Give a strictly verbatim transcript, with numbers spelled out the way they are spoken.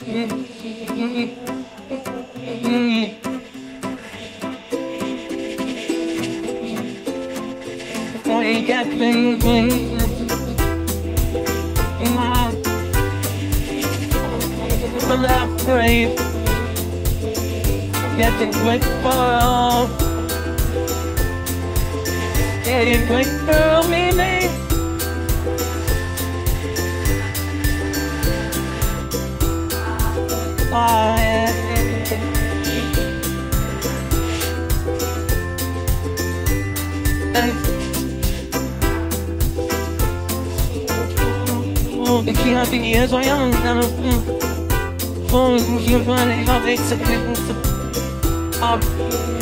We got things in my left grave, getting quick for all, getting quick for me, me. Oh, yeah. Oh, the key happy years are young, and oh, you're running, I'll take some